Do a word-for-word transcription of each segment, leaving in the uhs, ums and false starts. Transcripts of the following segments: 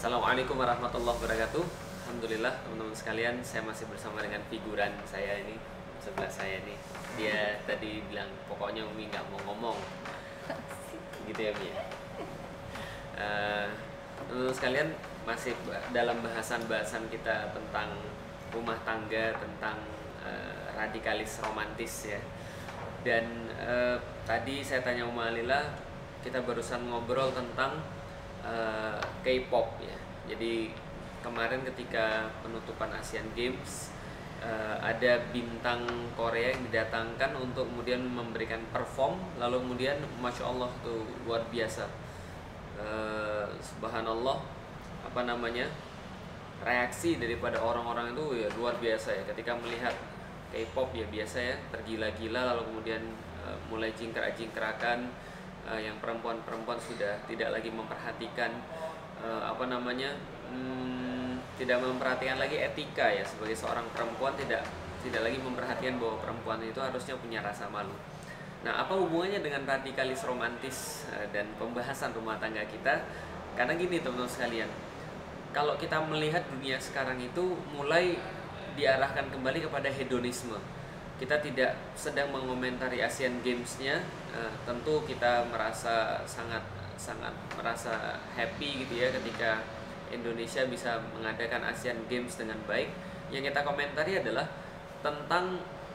Assalamualaikum warahmatullahi wabarakatuh. Alhamdulillah teman-teman sekalian, saya masih bersama dengan figuran saya ini, sebelah saya ini. Dia tadi bilang pokoknya Umi nggak mau ngomong, gitu ya Umi. Uh, teman-teman sekalian, masih dalam bahasan-bahasan kita tentang rumah tangga, tentang uh, radikalis romantis ya. Dan uh, tadi saya tanya Uma Alila, kita barusan ngobrol tentang uh, K-pop ya. Jadi kemarin ketika penutupan Asian Games uh, ada bintang Korea yang didatangkan untuk kemudian memberikan perform, lalu kemudian masya Allah tuh luar biasa, uh, subhanallah, apa namanya, reaksi daripada orang-orang itu ya luar biasa ya ketika melihat K-pop ya, biasa ya, tergila-gila, lalu kemudian uh, mulai jingkrak-jingkrakan, uh, yang perempuan-perempuan sudah tidak lagi memperhatikan uh, apa namanya hmm, tidak memperhatikan lagi etika ya, sebagai seorang perempuan tidak tidak lagi memperhatikan bahwa perempuan itu harusnya punya rasa malu. Nah, apa hubungannya dengan radikalis romantis uh, dan pembahasan rumah tangga kita? Karena gini teman-teman sekalian, kalau kita melihat dunia sekarang itu mulai diarahkan kembali kepada hedonisme. Kita tidak sedang mengomentari Asian Games-nya, uh, tentu kita merasa sangat sangat merasa happy gitu ya ketika Indonesia bisa mengadakan Asian Games dengan baik. Yang kita komentari adalah tentang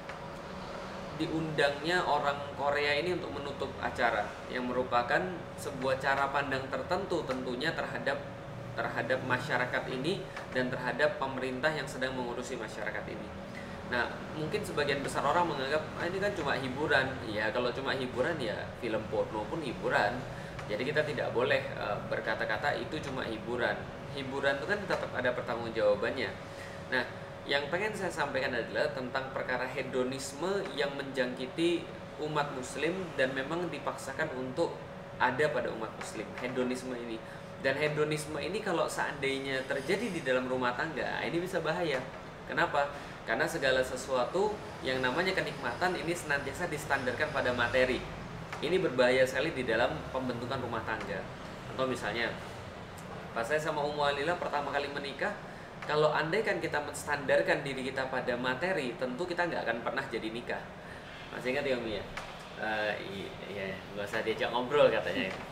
diundangnya orang Korea ini untuk menutup acara, yang merupakan sebuah cara pandang tertentu tentunya terhadap terhadap masyarakat ini dan terhadap pemerintah yang sedang mengurusi masyarakat ini. Nah, mungkin sebagian besar orang menganggap ah, ini kan cuma hiburan. Ya, kalau cuma hiburan ya film porno pun hiburan. Jadi kita tidak boleh uh, berkata-kata itu cuma hiburan. Hiburan itu kan tetap ada pertanggungjawabannya. Nah, yang pengen saya sampaikan adalah tentang perkara hedonisme yang menjangkiti umat muslim dan memang dipaksakan untuk ada pada umat muslim, hedonisme ini. Dan hedonisme ini kalau seandainya terjadi di dalam rumah tangga, ini bisa bahaya. Kenapa? Karena segala sesuatu yang namanya kenikmatan ini senantiasa distandarkan pada materi. Ini berbahaya sekali di dalam pembentukan rumah tangga. Atau misalnya, pas saya sama Ummu Alila pertama kali menikah, kalau andai kan kita menstandarkan diri kita pada materi, tentu kita nggak akan pernah jadi nikah. Masih ingat ya Umi ya? Uh, iya, nggak usah diajak ngobrol katanya itu.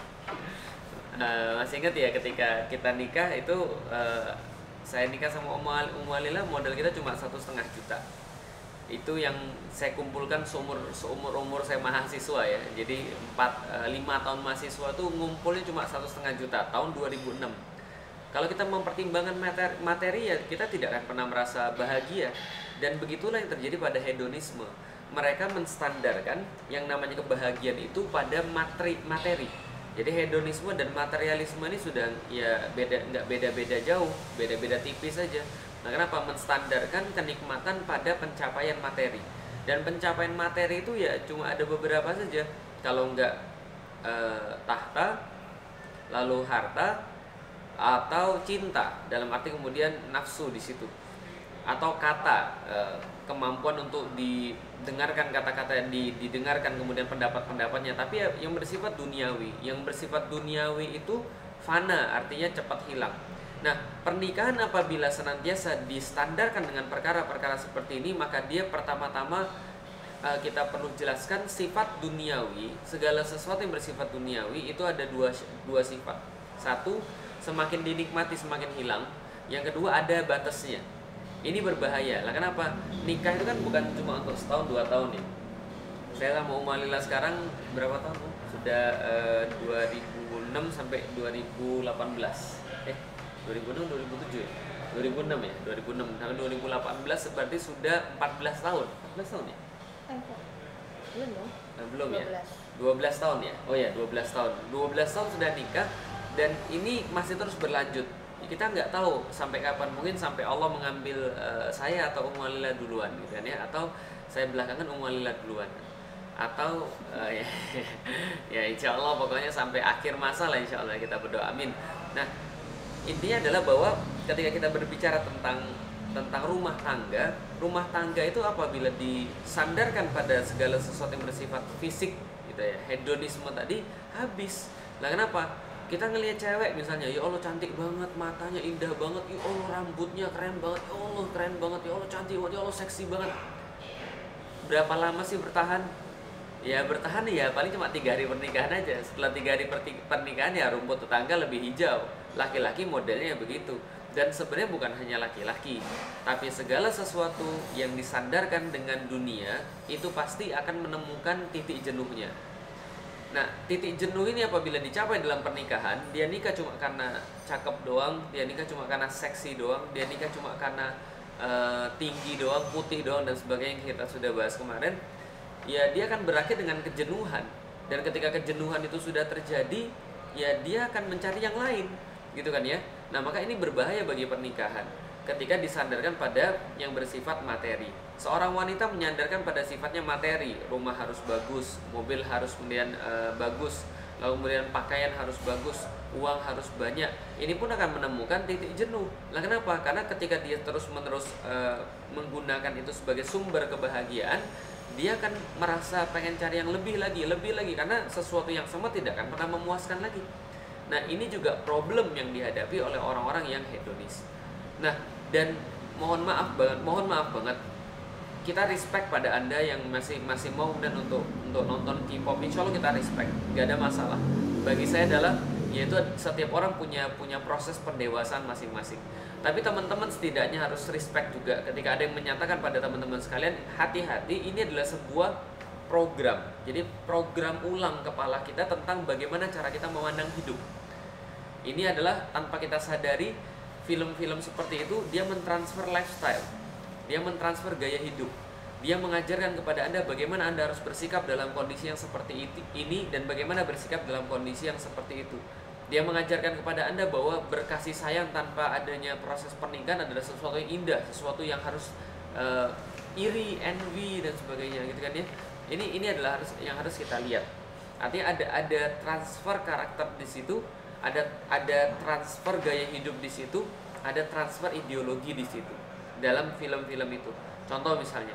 Uh, masih ingat ya ketika kita nikah itu, uh, saya nikah sama Ummu Alila, modal kita cuma satu setengah juta. Itu yang saya kumpulkan seumur seumur umur saya mahasiswa ya. Jadi empat lima tahun mahasiswa tuh ngumpulnya cuma satu setengah juta tahun dua ribu enam. Kalau kita mempertimbangkan materi, materi ya kita tidak akan pernah merasa bahagia. Dan begitulah yang terjadi pada hedonisme. Mereka menstandarkan yang namanya kebahagiaan itu pada materi materi. Jadi hedonisme dan materialisme ini sudah ya beda, nggak beda-beda jauh, beda-beda tipis saja. Nah, kenapa? Menstandarkan kenikmatan pada pencapaian materi. Dan pencapaian materi itu ya cuma ada beberapa saja. Kalau nggak eh, tahta, lalu harta, atau cinta, dalam arti kemudian nafsu di situ. Atau kata, eh, kemampuan untuk didengarkan kata-kata, di, didengarkan kemudian pendapat-pendapatnya, tapi yang bersifat duniawi. Yang bersifat duniawi itu fana, artinya cepat hilang. Nah, pernikahan apabila senantiasa distandarkan dengan perkara-perkara seperti ini, maka dia pertama-tama uh, kita perlu jelaskan sifat duniawi. Segala sesuatu yang bersifat duniawi itu ada dua, dua sifat. Satu, semakin dinikmati semakin hilang. Yang kedua, ada batasnya. Ini berbahaya. Lah kenapa? Nikah itu kan bukan cuma untuk setahun dua tahun ya. Saya sama Ummu Alila sekarang berapa tahun? Bu? Sudah uh, dua ribu enam sampai dua ribu delapan belas. Eh, dua ribu enam dua ribu tujuh ya? dua ribu enam ya? dua ribu enam sampai dua ribu delapan belas berarti sudah empat belas tahun. empat belas tahun ya? Belum dong? Eh, belum ya? dua belas tahun ya? Oh ya, dua belas tahun. dua belas tahun sudah nikah dan ini masih terus berlanjut. Kita nggak tahu sampai kapan, mungkin sampai Allah mengambil uh, saya atau Ummu Alila duluan gitu kan ya, atau saya belakangan Ummu Alila duluan, atau uh, ya, ya insya Allah pokoknya sampai akhir masa lah insya Allah, kita berdoa amin. Nah, intinya adalah bahwa ketika kita berbicara tentang tentang rumah tangga, rumah tangga itu apabila disandarkan pada segala sesuatu yang bersifat fisik gitu ya, hedonisme tadi, habis. Nah, kenapa? Kita ngelihat cewek misalnya, ya Allah cantik banget, matanya indah banget, ya Allah rambutnya keren banget, ya Allah keren banget, ya Allah cantik banget, ya Allah seksi banget. Berapa lama sih bertahan? Ya bertahan ya paling cuma tiga hari pernikahan aja. Setelah tiga hari pernikahan ya rumput tetangga lebih hijau. Laki-laki modelnya begitu. Dan sebenarnya bukan hanya laki-laki, tapi segala sesuatu yang disandarkan dengan dunia itu pasti akan menemukan titik jenuhnya. Nah, titik jenuh ini apabila dicapai dalam pernikahan, dia nikah cuma karena cakep doang, dia nikah cuma karena seksi doang, dia nikah cuma karena uh, tinggi doang, putih doang dan sebagainya yang kita sudah bahas kemarin. Ya dia akan berakhir dengan kejenuhan. Dan ketika kejenuhan itu sudah terjadi, ya dia akan mencari yang lain, gitu kan ya. Nah maka ini berbahaya bagi pernikahan ketika disandarkan pada yang bersifat materi. Seorang wanita menyandarkan pada sifatnya materi, rumah harus bagus, mobil harus kemudian e, bagus, lalu kemudian pakaian harus bagus, uang harus banyak. Ini pun akan menemukan titik jenuh. Lah kenapa? Karena ketika dia terus-menerus e, menggunakan itu sebagai sumber kebahagiaan, dia akan merasa pengen cari yang lebih lagi, lebih lagi, karena sesuatu yang sama tidak akan pernah memuaskan lagi. Nah ini juga problem yang dihadapi oleh orang-orang yang hedonis. Nah dan mohon maaf banget, mohon maaf banget, kita respect pada Anda yang masih masih mau dan untuk untuk nonton K-pop, insya Allah kita respect, gak ada masalah. Bagi saya adalah yaitu setiap orang punya punya proses pendewasaan masing-masing. Tapi teman-teman setidaknya harus respect juga ketika ada yang menyatakan pada teman-teman sekalian, hati-hati, ini adalah sebuah program. Jadi program ulang kepala kita tentang bagaimana cara kita memandang hidup. Ini adalah tanpa kita sadari, film-film seperti itu dia mentransfer lifestyle, dia mentransfer gaya hidup, dia mengajarkan kepada Anda bagaimana Anda harus bersikap dalam kondisi yang seperti ini dan bagaimana bersikap dalam kondisi yang seperti itu. Dia mengajarkan kepada Anda bahwa berkasih sayang tanpa adanya proses pernikahan adalah sesuatu yang indah, sesuatu yang harus uh, iri, envy dan sebagainya, gitu kan ya. Ini ini adalah harus yang harus kita lihat. Artinya ada ada transfer karakter di situ, ada ada transfer gaya hidup di situ, ada transfer ideologi di situ dalam film-film itu. Contoh misalnya,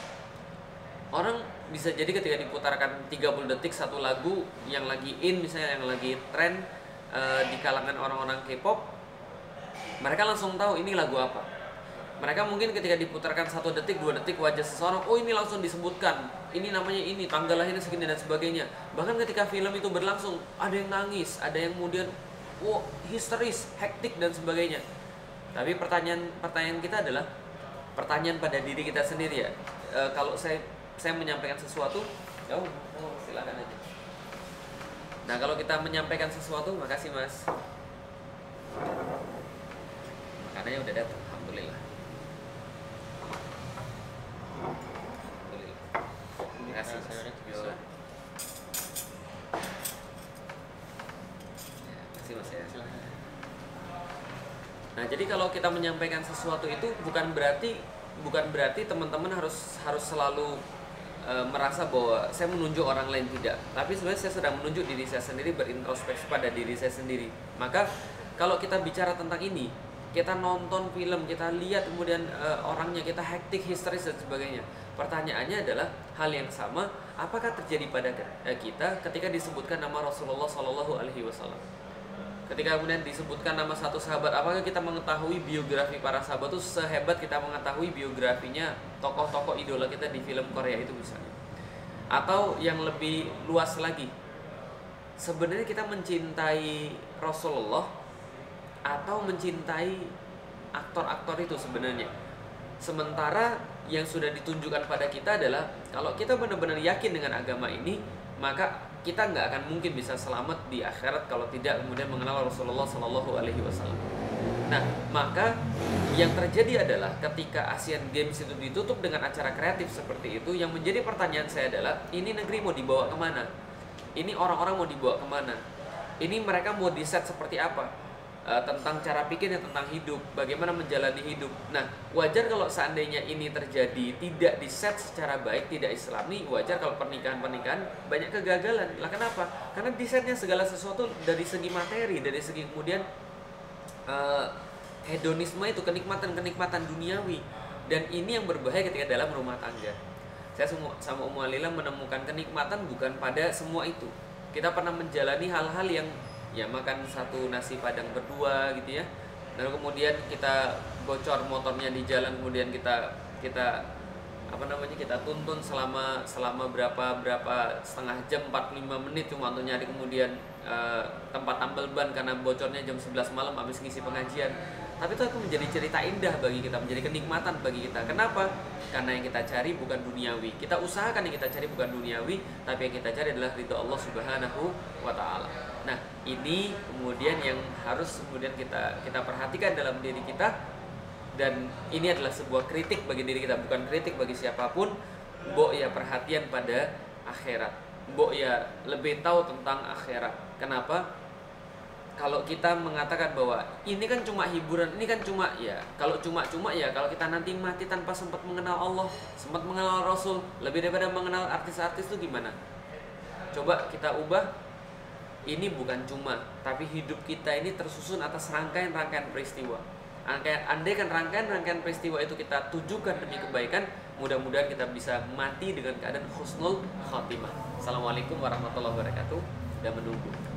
orang bisa jadi ketika diputarkan tiga puluh detik satu lagu yang lagi in, misalnya yang lagi tren uh, di kalangan orang-orang K-pop, mereka langsung tahu ini lagu apa. Mereka mungkin ketika diputarkan satu detik, dua detik wajah seseorang, oh ini langsung disebutkan, ini namanya ini, tanggal lahirnya segini dan sebagainya. Bahkan ketika film itu berlangsung, ada yang nangis, ada yang kemudian, oh histeris, hektik dan sebagainya. Tapi pertanyaan pertanyaan kita adalah pertanyaan pada diri kita sendiri ya. E, kalau saya saya menyampaikan sesuatu, oh, oh silakan aja. Nah kalau kita menyampaikan sesuatu, makasih mas. Makanannya udah datang, alhamdulillah. Terima kasih mas. Ya, makasih mas ya. Nah, jadi kalau kita menyampaikan sesuatu itu bukan berarti bukan berarti teman-teman harus harus selalu e, merasa bahwa saya menunjuk orang lain, tidak. Tapi sebenarnya saya sedang menunjuk diri saya sendiri, berintrospeksi pada diri saya sendiri. Maka kalau kita bicara tentang ini, kita nonton film, kita lihat kemudian e, orangnya kita hektik, histeris dan sebagainya. Pertanyaannya adalah hal yang sama, apakah terjadi pada kita ketika disebutkan nama Rasulullah Shallallahu Alaihi Wasallam? Ketika kemudian disebutkan nama satu sahabat, apakah kita mengetahui biografi para sahabat itu sehebat kita mengetahui biografinya tokoh-tokoh idola kita di film Korea itu misalnya? Atau yang lebih luas lagi, sebenarnya kita mencintai Rasulullah atau mencintai aktor-aktor itu sebenarnya? Sementara yang sudah ditunjukkan pada kita adalah kalau kita benar-benar yakin dengan agama ini, maka kita nggak akan mungkin bisa selamat di akhirat kalau tidak kemudian mengenal Rasulullah Shallallahu Alaihi Wasallam. Nah, maka yang terjadi adalah ketika Asian Games itu ditutup dengan acara kreatif seperti itu, yang menjadi pertanyaan saya adalah, ini negeri mau dibawa kemana? Ini orang-orang mau dibawa kemana? Ini mereka mau di-set seperti apa? E, tentang cara pikirnya, tentang hidup, bagaimana menjalani hidup. Nah, wajar kalau seandainya ini terjadi tidak di-set secara baik, tidak islami, wajar kalau pernikahan-pernikahan banyak kegagalan. Lah kenapa? Karena di-setnya segala sesuatu dari segi materi, dari segi kemudian e, hedonisme itu, kenikmatan-kenikmatan duniawi. Dan ini yang berbahaya ketika dalam rumah tangga. Saya sama Ummu Alila menemukan kenikmatan bukan pada semua itu. Kita pernah menjalani hal-hal yang ya makan satu nasi padang berdua gitu ya. Lalu kemudian kita bocor motornya di jalan, kemudian kita kita apa namanya kita tuntun selama selama berapa berapa setengah jam, empat puluh lima menit cuma untuk nyari kemudian uh, tempat tambal ban karena bocornya jam sebelas malam habis ngisi pengajian. Tapi itu akan menjadi cerita indah bagi kita, menjadi kenikmatan bagi kita. Kenapa? Karena yang kita cari bukan duniawi. Kita usahakan yang kita cari bukan duniawi, tapi yang kita cari adalah ridho Allah Subhanahu wa taala. Nah, ini kemudian yang harus kemudian kita kita perhatikan dalam diri kita, dan ini adalah sebuah kritik bagi diri kita, bukan kritik bagi siapapun. Mbok ya perhatian pada akhirat. Mbok ya lebih tahu tentang akhirat. Kenapa? Kalau kita mengatakan bahwa ini kan cuma hiburan, ini kan cuma ya, kalau cuma-cuma ya kalau kita nanti mati tanpa sempat mengenal Allah, sempat mengenal Rasul, lebih daripada mengenal artis-artis itu gimana? Coba kita ubah, ini bukan cuma, tapi hidup kita ini tersusun atas rangkaian-rangkaian peristiwa. Andai kan rangkaian-rangkaian peristiwa itu kita tujukan demi kebaikan, mudah-mudahan kita bisa mati dengan keadaan husnul khotimah. Assalamualaikum warahmatullahi wabarakatuh. Dan menunggu.